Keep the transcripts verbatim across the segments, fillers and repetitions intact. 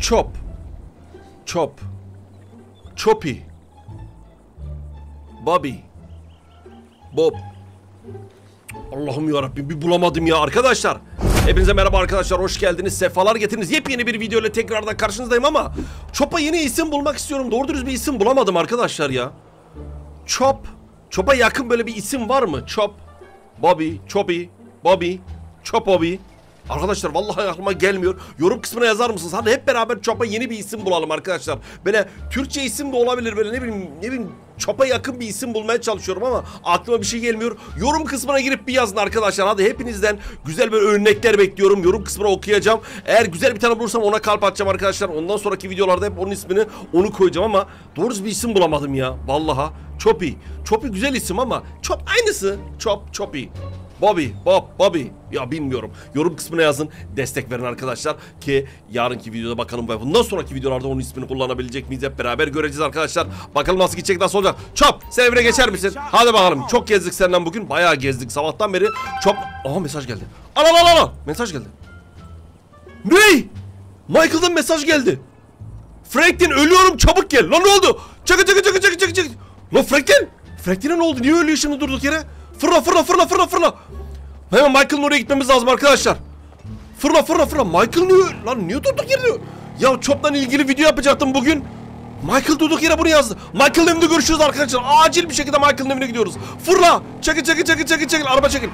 Chop. Chop. Choppy. Bobby. Bob. Allah'ım yarabbim, bir bulamadım ya arkadaşlar. Hepinize merhaba arkadaşlar, hoş geldiniz, sefalar getirdiniz. Yepyeni bir video ile tekrardan karşınızdayım ama Chop'a yeni isim bulmak istiyorum. Doğru dürüst bir isim bulamadım arkadaşlar ya. Chop. Chop'a yakın böyle bir isim var mı? Chop. Bobby. Choppy. Bobby. Chop Bobby. Arkadaşlar vallahi aklıma gelmiyor. Yorum kısmına yazar mısınız? Hadi hep beraber Chop'a yeni bir isim bulalım arkadaşlar. Böyle Türkçe isim de olabilir, böyle ne bileyim ne bileyim Chop'a yakın bir isim bulmaya çalışıyorum ama aklıma bir şey gelmiyor. Yorum kısmına girip bir yazın arkadaşlar. Hadi hepinizden güzel böyle örnekler bekliyorum. Yorum kısmına okuyacağım. Eğer güzel bir tane bulursam ona kalp atacağım arkadaşlar. Ondan sonraki videolarda hep onun ismini onu koyacağım ama doğrusu bir isim bulamadım ya. Vallahi Choppy. Choppy güzel isim ama Chop aynısı. Chop, Choppy. Bobby, Bob, Bobby. Ya bilmiyorum. Yorum kısmına yazın. Destek verin arkadaşlar. Ki yarınki videoda bakalım ve bundan sonraki videolarda onun ismini kullanabilecek miyiz? Hep beraber göreceğiz arkadaşlar. Bakalım nasıl gidecek, nasıl olacak. Chop, sen evine geçer misin? Hadi bakalım. Çok gezdik senden bugün. Bayağı gezdik sabahtan beri. Chop. Aha mesaj geldi. Al al al al. Mesaj geldi. Ne? Michael'dan mesaj geldi. Franklin ölüyorum, çabuk gel. Lan ne oldu? Çakı çakı çakı çakı çakı çakı. Lan Franklin. Franklin'e ne oldu? Niye ölüyor şimdi durduk yere? Fırla fırla fırla fırla fırla. Hemen Michael'ın oraya gitmemiz lazım arkadaşlar. Fırla fırla fırla. Michael niye? Lan niye durduk yerde? Ya Chop'la ilgili video yapacaktım bugün. Michael durduk yere bunu yazdı. Michael'ın evinde görüşürüz arkadaşlar. Acil bir şekilde Michael'ın evine gidiyoruz. Fırla. Çekil çekil çekil çekil çekil. Araba çekil.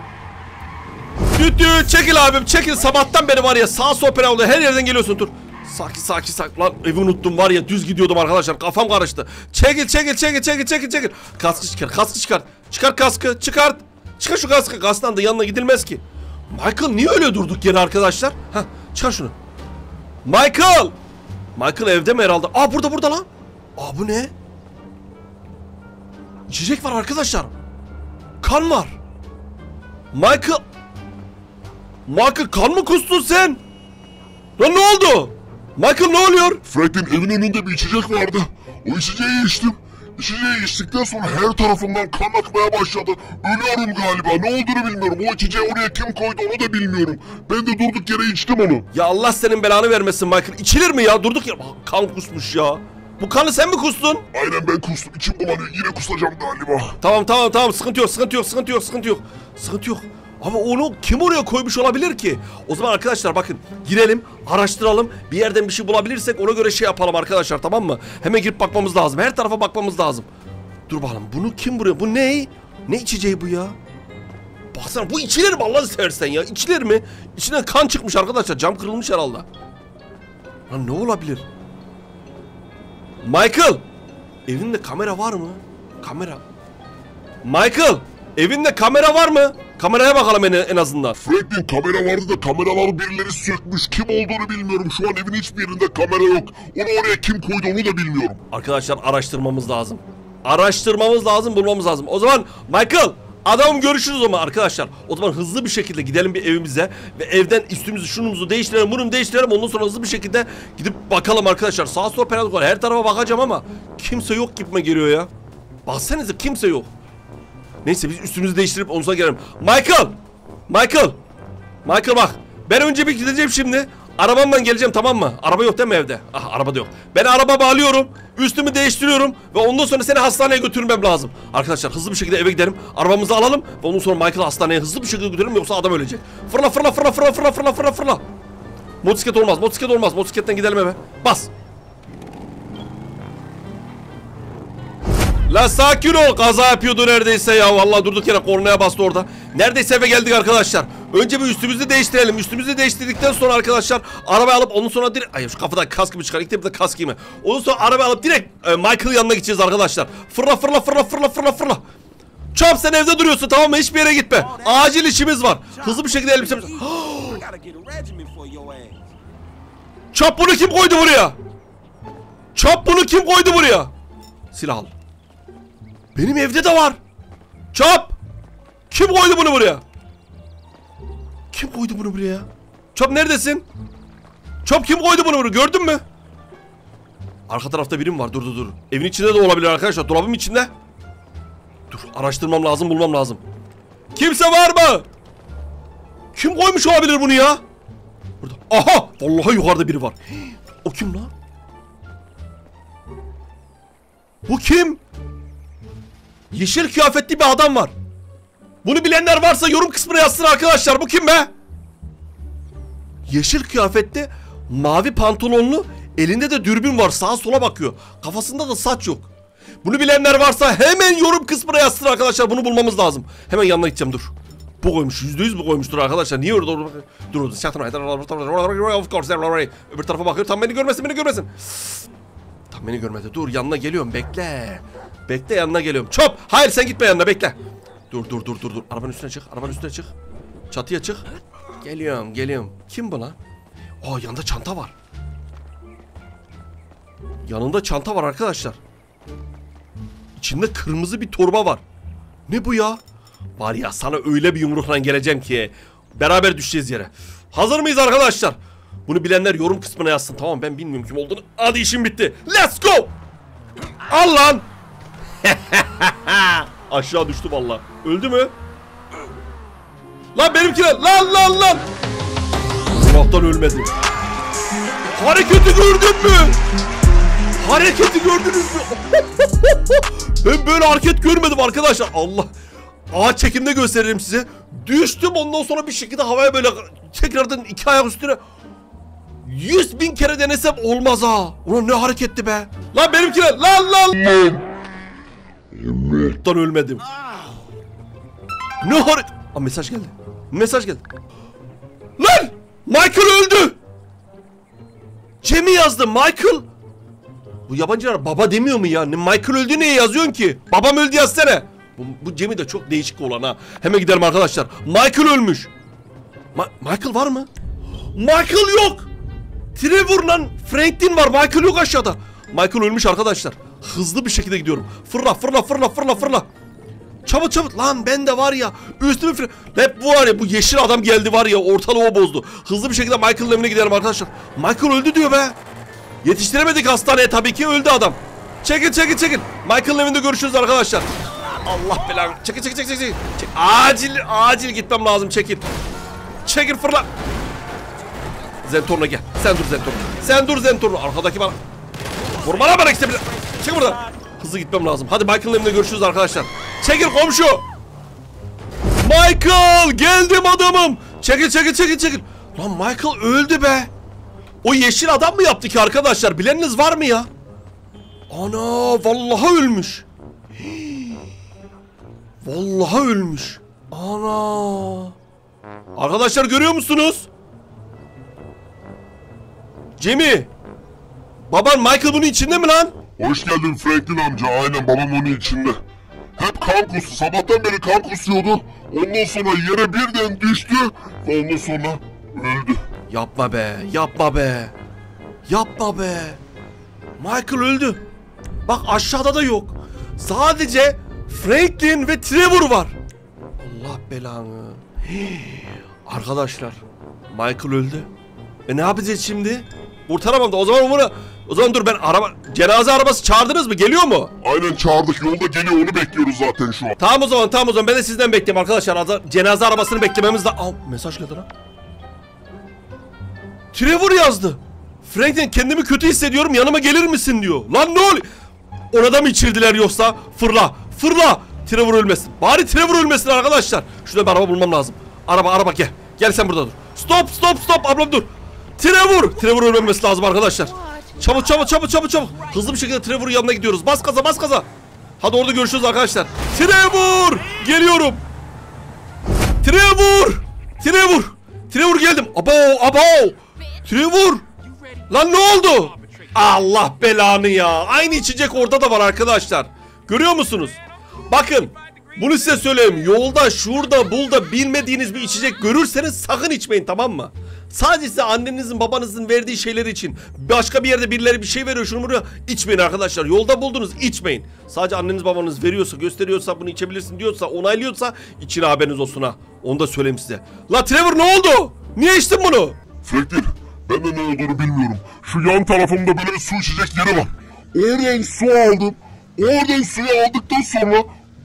Düt düt çekil abim çekil. Sabahtan beri var ya sağ sol pera oldu. Her yerden geliyorsun, dur. Sakin sakin sakin. Lan evi unuttum var ya, düz gidiyordum arkadaşlar. Kafam karıştı. Çekil çekil çekil çekil çekil çekil. Kaskı çıkar, kaskı çıkar. Çıkar kaskı, çıkart. Çıkar şu kaskı. Kasktan da yanına gidilmez ki. Michael niye öyle durduk yere arkadaşlar? Heh, çıkar şunu. Michael! Michael evde mi herhalde? Aa burada burada lan. Aa bu ne? İçecek var arkadaşlar. Kan var. Michael. Michael kan mı kustun sen? Lan ne oldu? Michael ne oluyor? Franklin, evin önünde bir içecek vardı. O içeceği içtim. İçeceği içtikten sonra her tarafımdan kan akmaya başladı. Ölüyorum galiba. Ne olduğunu bilmiyorum. O içeceği oraya kim koydu onu da bilmiyorum. Ben de durduk yere içtim onu. Ya Allah senin belanı vermesin Michael. İçilir mi ya? Durduk yere. Kan kusmuş ya. Bu kanı sen mi kustun? Aynen ben kustum. İçim bulanıyor. Yine kusacağım galiba. Tamam tamam tamam. Sıkıntı yok sıkıntı yok sıkıntı yok sıkıntı yok. Sıkıntı yok. Ama onu kim oraya koymuş olabilir ki? O zaman arkadaşlar bakın, girelim, araştıralım. Bir yerden bir şey bulabilirsek ona göre şey yapalım arkadaşlar, tamam mı? Hemen girip bakmamız lazım. Her tarafa bakmamız lazım. Dur bakalım, bunu kim buraya? Bu ne? Ne içeceği bu ya? Baksana, bu içilir mi Allah'ını seversen ya? İçilir mi? İçinden kan çıkmış arkadaşlar. Cam kırılmış herhalde. Lan ne olabilir? Michael! Evinde kamera var mı? Kamera. Michael! Evinde kamera var mı? Kameraya bakalım en, en azından. Franklin, kamera vardı da kameraları birileri sökmüş. Kim olduğunu bilmiyorum. Şu an evin hiçbir yerinde kamera yok. Onu oraya kim koydu onu da bilmiyorum. Arkadaşlar araştırmamız lazım. Araştırmamız lazım, bulmamız lazım. O zaman Michael, adamım görüşürüz o zaman arkadaşlar. O zaman hızlı bir şekilde gidelim bir evimize. Ve evden üstümüzü şunumuzu değiştirelim, bunu değiştirelim. Ondan sonra hızlı bir şekilde gidip bakalım arkadaşlar. Sağa sola penaltı var. Her tarafa bakacağım ama kimse yok gibime geliyor ya. Baksanıza kimse yok. Neyse biz üstümüzü değiştirip ondan sonra gelelim. Michael! Michael! Michael bak. Ben önce bir gideceğim şimdi. Arabamdan geleceğim, tamam mı? Araba yok değil mi evde? Ah, araba da yok. Ben araba bağlıyorum. Üstümü değiştiriyorum. Ve ondan sonra seni hastaneye götürmem lazım. Arkadaşlar hızlı bir şekilde eve gidelim. Arabamızı alalım. Ve ondan sonra Michael'ı hastaneye hızlı bir şekilde götürelim. Yoksa adam ölecek. Fırla fırla fırla fırla fırla fırla fırla fırla. Motosiklet olmaz. Motosiklet olmaz. Motosikletten gidelim eve. Bas. La sakin ol, kaza yapıyordu neredeyse ya. Vallahi durduk yere kornaya bastı orada. Neredeyse eve geldik arkadaşlar. Önce bir üstümüzü değiştirelim. Üstümüzü değiştirdikten sonra arkadaşlar araba alıp ondan sonra direkt... Ay şu kafadan kaskımı çıkar. İlk de kask giyme. Ondan sonra araba alıp direkt e, Michael'ın yanına gideceğiz arkadaşlar. Fırla fırla fırla fırla fırla fırla. Chop sen evde duruyorsun, tamam mı? Hiçbir yere gitme. Acil işimiz var. Hızlı bir şekilde elbisemiz... Chop bunu kim koydu buraya? Chop bunu kim koydu buraya? Silah al. Benim evde de var. Chop! Kim koydu bunu buraya? Kim koydu bunu buraya? Chop neredesin? Chop kim koydu bunu buraya? Gördün mü? Arka tarafta birim var. Dur dur dur. Evin içinde de olabilir arkadaşlar. Dolabım içinde. Dur, araştırmam lazım, bulmam lazım. Kimse var mı? Kim koymuş olabilir bunu ya? Burada. Aha! Vallahi yukarıda biri var. O kim lan? Bu kim? Yeşil kıyafetli bir adam var. Bunu bilenler varsa yorum kısmına yazsın arkadaşlar. Bu kim be? Yeşil kıyafetli, mavi pantolonlu, elinde de dürbün var. Sağa sola bakıyor. Kafasında da saç yok. Bunu bilenler varsa hemen yorum kısmına yazsın arkadaşlar. Bunu bulmamız lazım. Hemen yanına gideceğim, dur. Bu koymuş. Yüzde yüz bu koymuştur arkadaşlar. Niye orada? Dur orada. Öbür tarafa bakıyor. Tam beni görmesin, beni görmesin. Tam beni görmedi. Dur, yanına geliyorum. Bekle. Bekle, yanına geliyorum. Çop. Hayır, sen gitme yanına, bekle. Dur dur dur dur dur. Arabanın üstüne çık. Arabanın üstüne çık. Çatıya çık. Geliyorum, geliyorum. Kim bu lan? Aa, yanında çanta var. Yanında çanta var arkadaşlar. İçinde kırmızı bir torba var. Ne bu ya? Var ya, sana öyle bir yumrukla geleceğim ki beraber düşeceğiz yere. Hazır mıyız arkadaşlar? Bunu bilenler yorum kısmına yazsın. Tamam, ben bilmiyorum kim olduğunu. Hadi, işim bitti. Let's go. Al lan. Aşağı düştü vallahi. Öldü mü? Lan benimkiler. Lan lan lan. Allah'tan ölmedim. Hareketi gördün mü? Hareketi gördünüz mü? Ben böyle hareket görmedim arkadaşlar. Allah. Aa, çekimde gösteririm size. Düştüm, ondan sonra bir şekilde havaya böyle tekrardan iki ayak üstüne yüz bin kere denesem olmaz ha. Ulan ne hareketti be. Lan benimkiler. Lan lan. Allah'tan ölmedim. Ne hareket. Aa, mesaj geldi. Mesaj geldi. Lan. Michael öldü. Cem'i yazdı. Michael. Bu yabancılar baba demiyor mu ya? Michael öldü, niye yazıyorsun ki? Babam öldü yazsana. Bu, bu Cem'i de çok değişik olan ha. Hemen gidelim arkadaşlar. Michael ölmüş. Ma Michael var mı? Michael yok. Trevor'la Franklin var. Michael yok aşağıda. Michael ölmüş arkadaşlar. Hızlı bir şekilde gidiyorum. Fırla fırla fırla fırla fırla. Çabuk çabuk. Lan ben de var ya. Üstüme fırla. Hep bu var ya. Bu yeşil adam geldi var ya. Ortalığı o bozdu. Hızlı bir şekilde Michael'ın evine gidelim arkadaşlar. Michael öldü diyor be. Yetiştiremedik hastaneye tabii ki, öldü adam. Çekil çekil çekil. Michael'ın evinde görüşürüz arkadaşlar. Allah belanı. Çekil çekil çekil çekil. Çek. Acil acil gitmem lazım, çekil. Çekil, fırla. Zentorno gel. Sen dur Zentorno. Sen dur Zentorno. Arkadaki bana. Vurmana bana işte bir. Çık buradan. Hızlı gitmem lazım. Hadi Michael'ın evinde görüşürüz arkadaşlar. Çekil komşu. Michael, geldim adamım. Çekil çekil çekil çekil. Lan Michael öldü be. O yeşil adam mı yaptı ki arkadaşlar? Bileniniz var mı ya? Ana, vallahi ölmüş. Hii. Vallahi ölmüş. Ana. Arkadaşlar görüyor musunuz? Cem'i. Baban Michael bunun içinde mi lan? Hoş geldin Franklin amca. Aynen, babam onun içinde. Hep kan kustu. Sabahtan beri kan kusuyordu. Ondan sonra yere birden düştü. Ve ondan sonra öldü. Yapma be, yapma be. Yapma be. Michael öldü. Bak aşağıda da yok. Sadece Franklin ve Trevor var. Allah belanı. Hii. Arkadaşlar, Michael öldü. E ne yapacağız şimdi? Kurtaramam da o zaman bunu. O zaman dur, ben araba cenaze arabası çağırdınız mı? Geliyor mu? Aynen, çağırdık, yolda geliyor, onu bekliyoruz zaten şu an. Tamam o zaman, tamam o zaman ben de sizden bekleyeyim arkadaşlar. Cenaze arabasını beklememiz de. Aa, mesaj geldi lan. Trevor yazdı. Franklin, kendimi kötü hissediyorum, yanıma gelir misin diyor. Lan ne oluyor? Ona da mı içirdiler yoksa? Fırla fırla. Trevor ölmesin. Bari Trevor ölmesin arkadaşlar. Şurada bir araba bulmam lazım. Araba araba gel. Gel sen burada dur. Stop stop stop ablam dur. Trevor. Trevor ölmemesi lazım arkadaşlar. Çabuk çabuk çabuk çabuk çabuk. Hızlı bir şekilde Trevor'un yanına gidiyoruz. Bas gaza bas gaza. Hadi orada görüşürüz arkadaşlar. Trevor. Geliyorum. Trevor. Trevor. Trevor geldim. Abo abo. Trevor. Lan ne oldu? Allah belanı ya. Aynı içecek orada da var arkadaşlar. Görüyor musunuz? Bakın. Bunu size söyleyeyim. Yolda, şurada, bulda bilmediğiniz bir içecek görürseniz sakın içmeyin, tamam mı? Sadece size annenizin, babanızın verdiği şeyler için. Başka bir yerde birileri bir şey veriyor, şunu vuruyor. İçmeyin arkadaşlar. Yolda buldunuz, içmeyin. Sadece anneniz babanız veriyorsa, gösteriyorsa, bunu içebilirsin diyorsa, onaylıyorsa için haberiniz olsun ha. Onu da söyleyeyim size. La Trevor ne oldu? Niye içtin bunu? Franklin, ben de ne olduğunu bilmiyorum. Şu yan tarafımda böyle su içecek yeri var. Oradan su aldım. Oradan suyu aldıktan sonra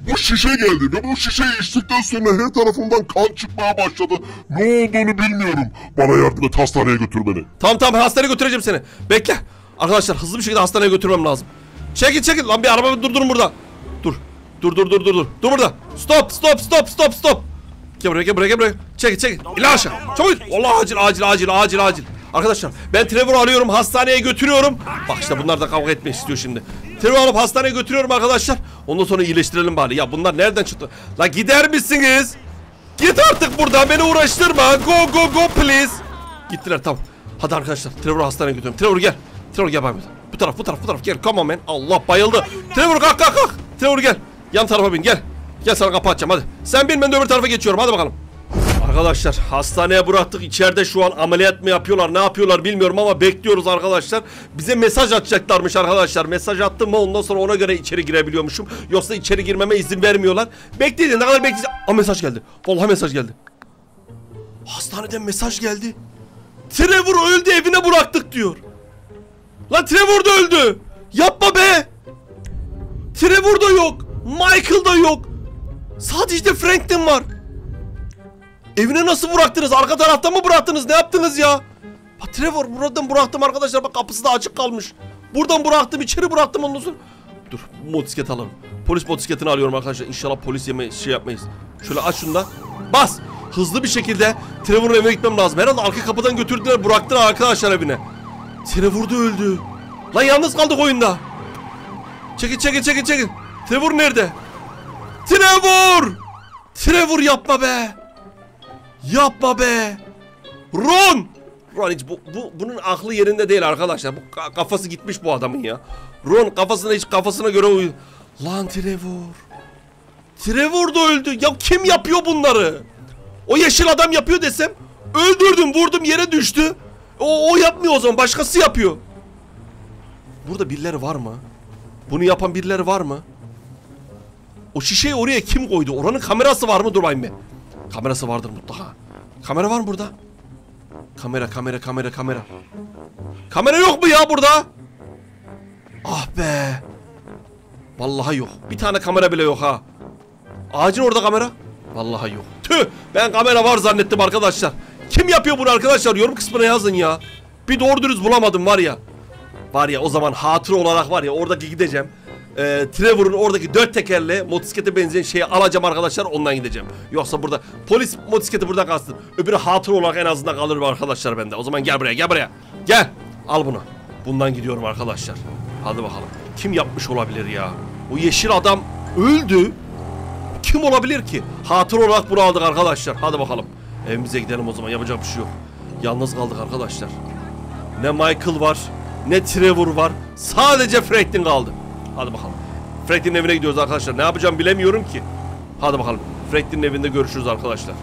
bu şişe geldi ve bu şişeyi içtikten sonra her tarafımdan kan çıkmaya başladı. Ne olduğunu bilmiyorum. Bana yardım et, hastaneye götür beni. Tamam tamam hastaneye götüreceğim seni. Bekle. Arkadaşlar hızlı bir şekilde hastaneye götürmem lazım. Çekil çekil lan, bir araba durdurun burada. Dur. Dur dur dur dur dur. Dur burada. Stop stop stop stop stop. Gel buraya gel buraya gel buraya. Çekil çekil. İn aşağı. Çabuk. Allah, acil acil acil acil acil. Arkadaşlar ben Trevor'u alıyorum, hastaneye götürüyorum. Bak işte bunlar da kavga etmek istiyor şimdi. Trevor'u alıp hastaneye götürüyorum arkadaşlar. Ondan sonra iyileştirelim bari. Ya bunlar nereden çıktı? La gider misiniz? Git artık buradan, beni uğraştırma. Go go go please. Gittiler, tamam. Hadi arkadaşlar Trevor'u hastaneye götürüyorum. Trevor gel. Trevor gel bak. Bu taraf bu taraf bu taraf gel. Come on man. Allah bayıldı. Trevor kalk kalk kalk. Trevor gel. Yan tarafa bin gel. Gel sana kapı açacağım hadi. Sen bin, ben de öbür tarafa geçiyorum, hadi bakalım. Arkadaşlar hastaneye bıraktık. İçeride şu an ameliyat mı yapıyorlar, ne yapıyorlar bilmiyorum ama bekliyoruz arkadaşlar. Bize mesaj atacaklarmış arkadaşlar. Mesaj attım mı ondan sonra ona göre içeri girebiliyormuşum. Yoksa içeri girmeme izin vermiyorlar. Bekleyin, ne kadar bekleyeceğiz. Aa, mesaj geldi. Vallahi mesaj geldi. Hastaneden mesaj geldi. Trevor öldü, evine bıraktık diyor. Lan Trevor da öldü. Yapma be. Trevor da yok. Michael da yok. Sadece Franklin var. Evine nasıl bıraktınız? Arka taraftan mı bıraktınız? Ne yaptınız ya? Bak Trevor buradan bıraktım arkadaşlar. Bak kapısı da açık kalmış. Buradan bıraktım, içeri bıraktım ondan sonra. Dur, motosiklet alalım. Polis motosikletini alıyorum arkadaşlar. İnşallah polis yeme şey yapmayız. Şöyle aç şunu da. Bas. Hızlı bir şekilde Trevor'un evine gitmem lazım. Herhalde arka kapıdan götürdüler, bıraktılar arkadaşlar evine. Trevor da öldü. Lan yalnız kaldık oyunda. Çekil çekil çekil çekil. Trevor nerede? Trevor! Trevor yapma be. Yapma be. Ron! Ron hiç bu, bu bunun aklı yerinde değil arkadaşlar. Bu kafası gitmiş bu adamın ya. Ron kafasına hiç kafasına göre uyu. Lan Trevor. Trevor da öldü. Ya kim yapıyor bunları? O yeşil adam yapıyor desem. Öldürdüm, vurdum, yere düştü. O, o yapmıyor o zaman, başkası yapıyor. Burada birileri var mı? Bunu yapan birileri var mı? O şişeyi oraya kim koydu? Oranın kamerası var mı? Dur bakayım bir. Kamerası vardır mutlaka. Kamera var mı burada? Kamera kamera kamera kamera. Kamera yok mu ya burada? Ah be. Vallahi yok. Bir tane kamera bile yok ha. Ağacın orada kamera. Vallahi yok. Tüh, ben kamera var zannettim arkadaşlar. Kim yapıyor bunu arkadaşlar? Yorum kısmına yazın ya. Bir doğru dürüst bulamadım var ya. Var ya o zaman hatıra olarak var ya oradaki gideceğim. Ee, Trevor'un oradaki dört tekerle motosiklete benzeyen şeyi alacağım arkadaşlar, ondan gideceğim. Yoksa burada polis motosikleti burada kalsın. Öbürü hatıra olarak en azından kalır arkadaşlar bende. O zaman gel buraya gel buraya. Gel. Al bunu. Bundan gidiyorum arkadaşlar. Hadi bakalım. Kim yapmış olabilir ya? O yeşil adam öldü. Kim olabilir ki? Hatıra olarak bunu aldık arkadaşlar. Hadi bakalım. Evimize gidelim o zaman. Yapacak bir şey yok. Yalnız kaldık arkadaşlar. Ne Michael var, ne Trevor var. Sadece Franklin kaldı. Hadi bakalım. Franklin'in evine gidiyoruz arkadaşlar. Ne yapacağım bilemiyorum ki. Hadi bakalım. Franklin'in evinde görüşürüz arkadaşlar.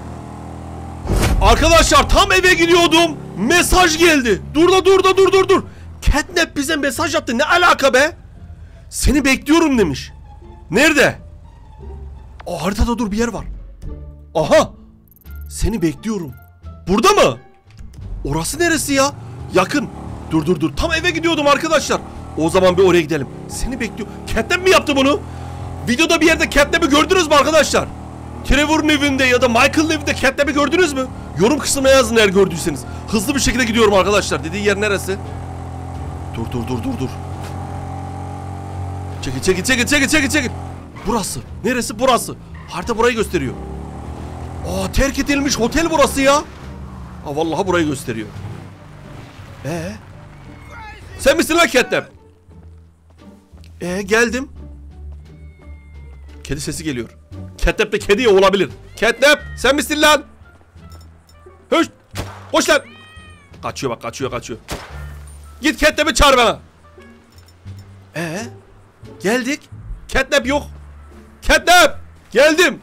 Arkadaşlar tam eve gidiyordum. Mesaj geldi. Dur da dur da dur dur dur. Catnap bize mesaj attı. Ne alaka be? Seni bekliyorum demiş. Nerede? O haritada dur bir yer var. Aha. Seni bekliyorum. Burada mı? Orası neresi ya? Yakın. Dur dur dur. Tam eve gidiyordum arkadaşlar. O zaman bir oraya gidelim. Seni bekliyor. Catnap mi yaptı bunu? Videoda bir yerde Catnap'i gördünüz mü arkadaşlar? Trevor'un evinde ya da Michael'ın evinde Catnap'i gördünüz mü? Yorum kısmına yazın eğer gördüyseniz. Hızlı bir şekilde gidiyorum arkadaşlar. Dediği yer neresi? Dur dur dur dur dur. Çekil çekil çekil çekil çekil çekil. Burası. Neresi? Burası. Harita burayı gösteriyor. Aa, terk edilmiş otel burası ya. Aa, vallahi burayı gösteriyor. Ee? Sen misin lan Catnap? Ee, geldim. Kedi sesi geliyor. Catnap de kedi olabilir. Catnap sen misin lan? Höş. Koş lan. Kaçıyor bak, kaçıyor kaçıyor. Git Catnap'i çağır bana. Ee? Geldik. Catnap yok. Catnap! Geldim.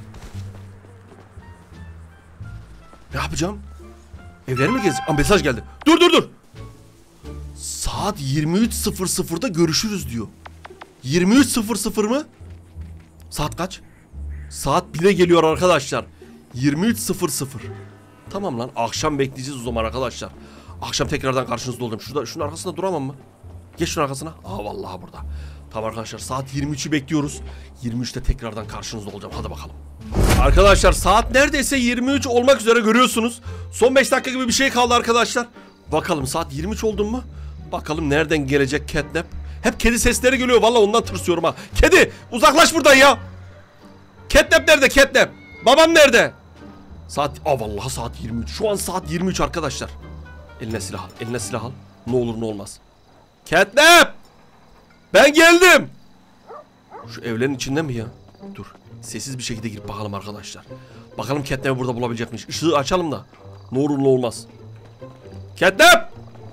Ne yapacağım? Evleri mi gezeceğim? Aa, mesaj geldi. Dur dur dur. Saat yirmi üç sıfır sıfırda görüşürüz diyor. yirmi üç sıfır sıfır mı? Saat kaç? Saat bire geliyor arkadaşlar. yirmi üç sıfır sıfır. Tamam lan, akşam bekleyeceğiz o zaman arkadaşlar. Akşam tekrardan karşınızda olacağım. Şurada, şunun arkasında duramam mı? Geç şunun arkasına. Aa vallahi burada. Tamam arkadaşlar, saat yirmi üçü bekliyoruz. yirmi üçte tekrardan karşınızda olacağım. Hadi bakalım. Arkadaşlar saat neredeyse yirmi üç olmak üzere, görüyorsunuz. Son beş dakika gibi bir şey kaldı arkadaşlar. Bakalım saat yirmi üç oldu mu? Bakalım nereden gelecek Catnap? Hep kedi sesleri geliyor. Vallahi ondan tırsıyorum ha. Kedi uzaklaş buradan ya. Catnap nerede Catnap? Babam nerede? Saat... Aa vallahi saat yirmi üç. Şu an saat yirmi üç arkadaşlar. Eline silah al. Eline silah al. Ne olur ne olmaz. Catnap! Ben geldim. Şu evlerin içinde mi ya? Dur. Sessiz bir şekilde girip bakalım arkadaşlar. Bakalım Catnap'ı burada bulabilecek miyiz? Işığı açalım da. Ne olur ne olmaz. Catnap!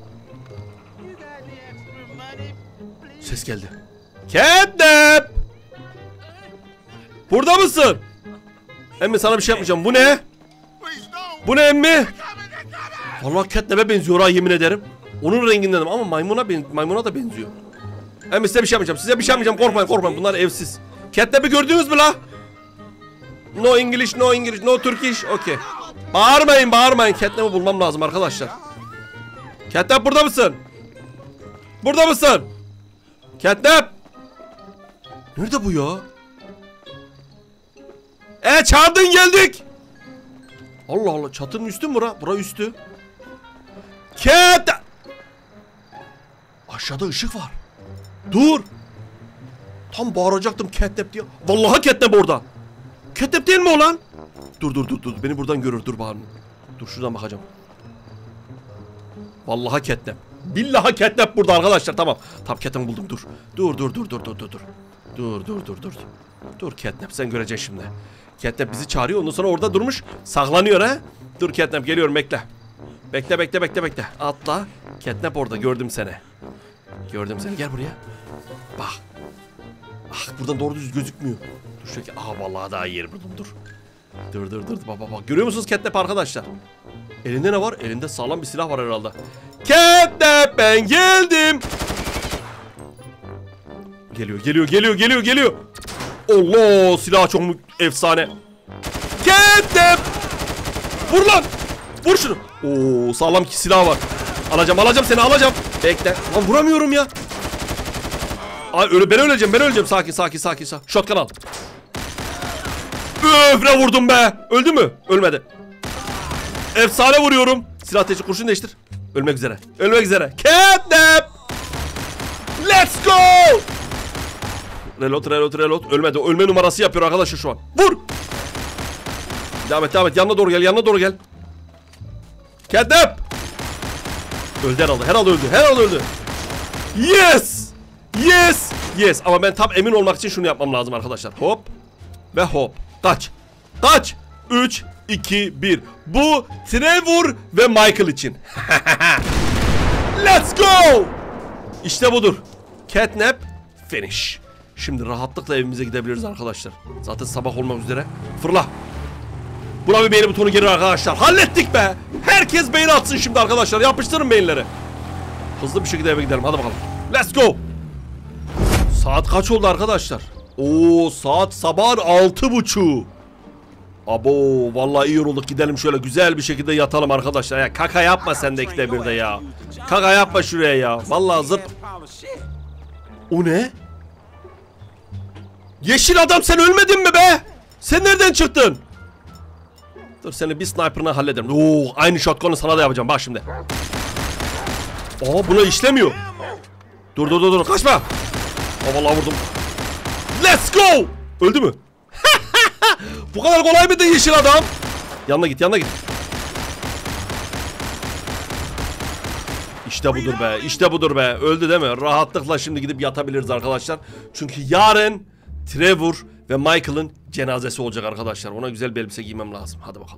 Ses geldi. Catnap! Burada mısın? Emmi sana bir şey yapmayacağım. Bu ne? Bu ne emmi? Vallahi Catnap'e benziyor ha, yemin ederim. Onun rengindenim ama maymuna ben maymuna da benziyor. Emmi size bir şey yapmayacağım. Size bir şey yapmayacağım. Korkmayın korkmayın. Bunlar evsiz. Catnap'ı gördünüz mü la? No English, no English, no Turkish. Okey. Bağırmayın, bağırmayın. Catnap'ı bulmam lazım arkadaşlar. Catnap burada mısın? Burada mısın? Catnap! Nerede bu ya? E çağırdın geldik. Allah Allah, çatının üstü mü bura? Bura üstü. Catnap! Aşağıda ışık var. Dur. Tam bağıracaktım Catnap diye. Vallahi Catnap orada. Catnap değil mi o lan? Dur dur dur dur. Beni buradan görür. Dur bağırma. Dur şuradan bakacağım. Vallahi Catnap. Billahi Catnap burada arkadaşlar. Tamam. Tam Catnap'ı buldum. Dur. Dur dur dur dur dur dur dur. Dur dur dur dur. Dur Catnap, sen göreceksin şimdi. Catnap bizi çağırıyor. Ondan sonra orada durmuş. Saklanıyor ha. Dur Catnap, geliyorum, bekle. Bekle bekle bekle bekle. Atla. Catnap orada, gördüm seni. Gördüm seni, gel buraya. Bak. Ah, buradan doğru düz gözükmüyor. Dur şöyle. Aha vallahi daha iyi yer buldum, dur. Dur dur dur bak bak bak. Görüyor musunuz Catnap arkadaşlar? Elinde ne var? Elinde sağlam bir silah var herhalde. Catnap, ben geldim. Geliyor geliyor geliyor geliyor geliyor. Allah, silah çok mu efsane. Catnap. Vur lan. Vur şunu. Oo, sağlam ki silah var. Alacağım alacağım seni, alacağım. Bekle. Lan vuramıyorum ya. Ay öyle, ben öleceğim ben öleceğim. Sakin sakin sakin sakin. Shotgun al. Öf, ne vurdum be. Öldü mü? Ölmedi. Efsane vuruyorum. Silah ateşi, kurşun değiştir. Ölmek üzere. Ölmek üzere. Catnap. Let's go. Reload reload reload. Ölmedi. Ölme numarası yapıyor arkadaşlar şu an. Vur. Devam et devam et. Yanına doğru gel. Yanına doğru gel. Catnap. Öldü herhalde. Herhalde öldü. Herhalde öldü. Yes. Yes. Yes. Ama ben tam emin olmak için şunu yapmam lazım arkadaşlar. Hop. Ve hop. Kaç. Kaç. üç, iki, bir. Bu Trevor ve Michael için. Let's go. İşte budur. Catnap finish. Şimdi rahatlıkla evimize gidebiliriz arkadaşlar. Zaten sabah olmak üzere. Fırla. Buna bir beğeni butonu gelir arkadaşlar. Hallettik be. Herkes beğeni atsın şimdi arkadaşlar. Yapıştırın beğenileri. Hızlı bir şekilde eve gidelim. Hadi bakalım. Let's go. Saat kaç oldu arkadaşlar? Oo, saat sabah altı buçuk. Abo, vallahi iyi yorulduk. Gidelim şöyle güzel bir şekilde yatalım arkadaşlar. Ya kaka yapma sen de ikide bir de ya. Kaka yapma şuraya ya. Vallahi zıp. O ne? Yeşil adam, sen ölmedin mi be? Sen nereden çıktın? Dur, seni bir sniper'ına hallederim. Oo, aynı shotgun'u sana da yapacağım bak şimdi. Aa, buna işlemiyor. Dur dur dur dur, kaçma. Aa, vallahi vurdum. Let's go. Öldü mü? Bu kadar kolay mıydı yeşil adam? Yanına git, yanına git. İşte budur be, işte budur be. Öldü değil mi? Rahatlıkla şimdi gidip yatabiliriz arkadaşlar. Çünkü yarın Trevor ve Michael'ın cenazesi olacak arkadaşlar. Ona güzel bir elbise giymem lazım. Hadi bakalım.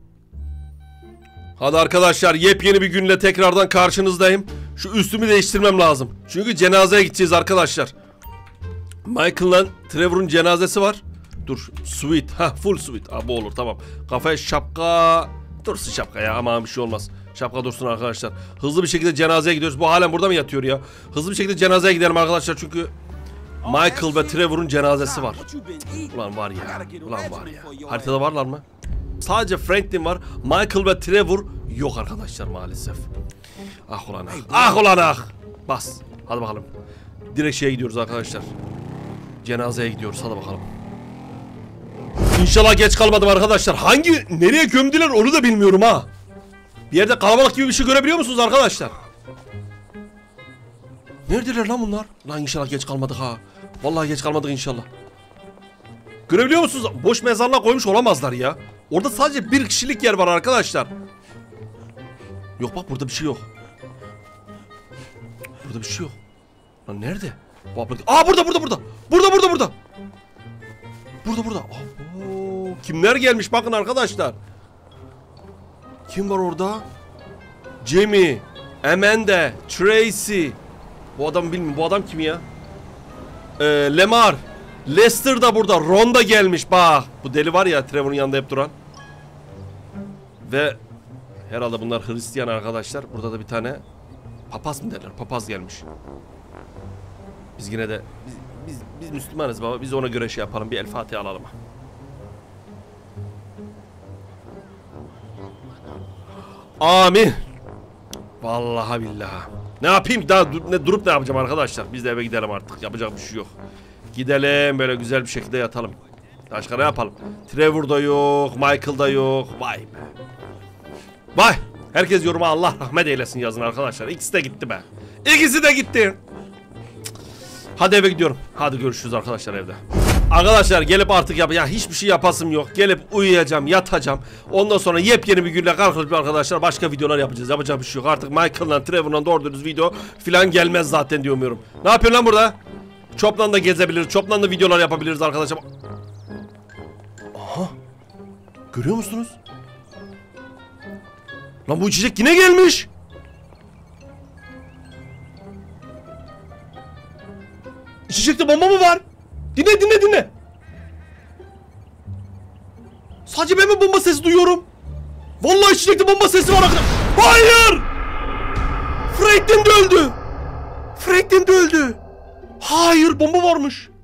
Hadi arkadaşlar, yepyeni bir günle tekrardan karşınızdayım. Şu üstümü değiştirmem lazım. Çünkü cenazeye gideceğiz arkadaşlar. Michael'la Trevor'un cenazesi var. Dur, suite. Ha, full suite. Aa, bu olur, tamam. Kafaya şapka. Dursun şapka ya, aman bir şey olmaz. Şapka dursun arkadaşlar. Hızlı bir şekilde cenazeye gidiyoruz. Bu halen burada mı yatıyor ya? Hızlı bir şekilde cenazeye gidelim arkadaşlar çünkü Michael ve Trevor'un cenazesi var. Ulan var ya. Ulan var ya. Haritada varlar mı? Sadece Franklin var. Michael ve Trevor yok arkadaşlar maalesef. Ah ulan ah. Ah ulan ah. Bas. Hadi bakalım. direkt şeye gidiyoruz arkadaşlar. Cenazeye gidiyoruz, hadi bakalım. İnşallah geç kalmadım arkadaşlar. Hangi, nereye gömdüler onu da bilmiyorum ha. Bir yerde kalabalık gibi bir şey görebiliyor musunuz arkadaşlar? Neredeler lan bunlar? Lan inşallah geç kalmadık ha. Vallahi geç kalmadık inşallah. Görebiliyor musunuz? Boş mezarlığa koymuş olamazlar ya. Orada sadece bir kişilik yer var arkadaşlar. Yok bak, burada bir şey yok. Burada bir şey yok. Lan nerede? Bu abla... Aa burada burada burada. Burada burada burada. Burada burada. Abo, kimler gelmiş bakın arkadaşlar. Kim var orada? Jamie, Amanda, Tracy. Bu adamı bilmiyorum. Bu adam kim ya? Ee, Lemar, Lester da burada. Ron da gelmiş bak. Bu deli var ya, Trevor'un yanında hep duran. Ve herhalde bunlar Hristiyan arkadaşlar. Burada da bir tane papaz mı derler? Papaz gelmiş. Biz yine de biz, biz, biz Müslümanız baba. Biz ona göre şey yapalım. Bir El Fatiha alalım. Amin. Vallahi billahi. Ne yapayım? Daha dur, ne durup ne yapacağım arkadaşlar? Biz de eve gidelim artık. Yapacak bir şey yok. Gidelim böyle güzel bir şekilde yatalım. Başka ne yapalım? Trevor da yok, Michael da yok. Vay be. Vay. Herkes yoruma Allah rahmet eylesin yazın arkadaşlar. İkisi de gitti be. İkisi de gitti. Hadi eve gidiyorum. Hadi görüşürüz arkadaşlar evde. Arkadaşlar gelip artık yap ya, hiçbir şey yapasım yok. Gelip uyuyacağım, yatacağım. Ondan sonra yepyeni bir günle kalkıp arkadaşlar başka videolar yapacağız. Yapacak bir şey yok. Artık Michael'la Trevor'la doğru dürüst video falan gelmez zaten diyorum. Ne yapıyorsun lan burada? Chop'la da gezebiliriz. Chop'la da videolar yapabiliriz arkadaşlar. Aha. Görüyor musunuz? Lan bu içecek yine gelmiş. İçecekte bomba mı var? Dinle dinle dinle. Sadece ben mi bomba sesi duyuyorum? Vallahi içecekte bomba sesi var arkadaşlar. Hayır! Franklin de öldü. Franklin de öldü. Hayır, bomba varmış.